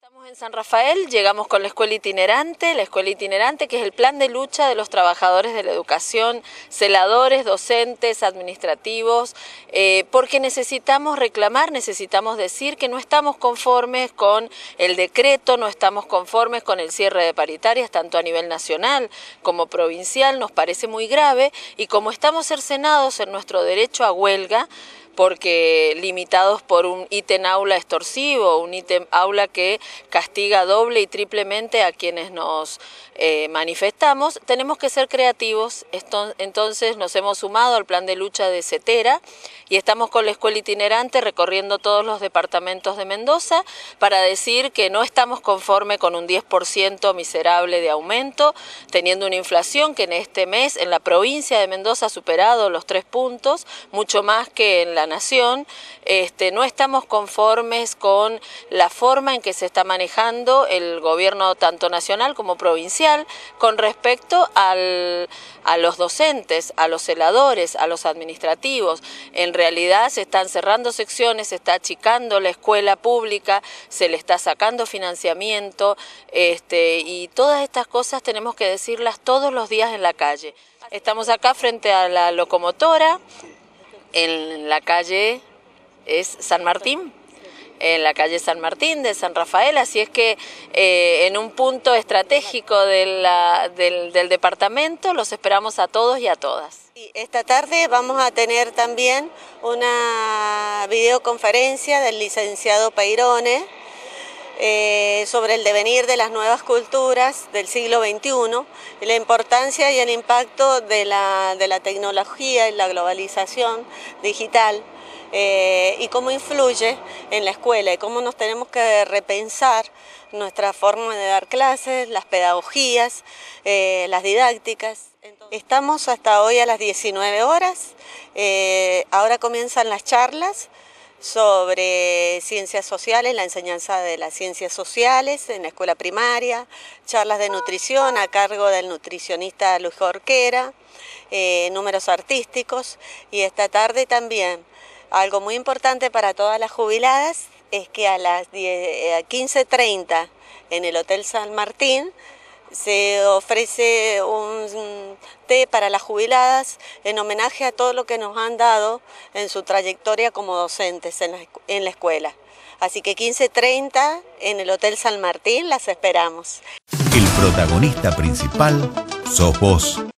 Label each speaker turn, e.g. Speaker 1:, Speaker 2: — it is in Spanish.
Speaker 1: Estamos en San Rafael, llegamos con la escuela itinerante que es el plan de lucha de los trabajadores de la educación, celadores, docentes, administrativos, porque necesitamos reclamar, necesitamos decir que no estamos conformes con el decreto, no estamos conformes con el cierre de paritarias, tanto a nivel nacional como provincial, nos parece muy grave, y como estamos cercenados en nuestro derecho a huelga, porque limitados por un ítem aula extorsivo, un ítem aula que castiga doble y triplemente a quienes nos manifestamos, tenemos que ser creativos. Entonces nos hemos sumado al plan de lucha de CETERA y estamos con la escuela itinerante recorriendo todos los departamentos de Mendoza para decir que no estamos conformes con un 10% miserable de aumento, teniendo una inflación que en este mes en la provincia de Mendoza ha superado los 3 puntos, mucho más que en la nación. No estamos conformes con la forma en que se está manejando el gobierno tanto nacional como provincial con respecto a los docentes, a los celadores, a los administrativos. En realidad se están cerrando secciones, se está achicando la escuela pública, se le está sacando financiamiento, y todas estas cosas tenemos que decirlas todos los días en la calle. Estamos acá frente a la locomotora, en la calle es San Martín, en la calle San Martín de San Rafael, así es que en un punto estratégico del departamento los esperamos a todos y a todas.
Speaker 2: Esta tarde vamos a tener también una videoconferencia del licenciado Peirone sobre el devenir de las nuevas culturas del siglo XXI, la importancia y el impacto de la tecnología y la globalización digital, y cómo influye en la escuela y cómo nos tenemos que repensar nuestra forma de dar clases, las pedagogías, las didácticas. Estamos hasta hoy a las 19 horas, ahora comienzan las charlas sobre ciencias sociales, la enseñanza de las ciencias sociales en la escuela primaria, charlas de nutrición a cargo del nutricionista Luis Jorquera, números artísticos, y esta tarde también algo muy importante para todas las jubiladas es que a las 15:30 en el Hotel San Martín se ofrece un té para las jubiladas en homenaje a todo lo que nos han dado en su trayectoria como docentes en la escuela. Así que 15:30 en el Hotel San Martín las esperamos.
Speaker 3: El protagonista principal sos vos.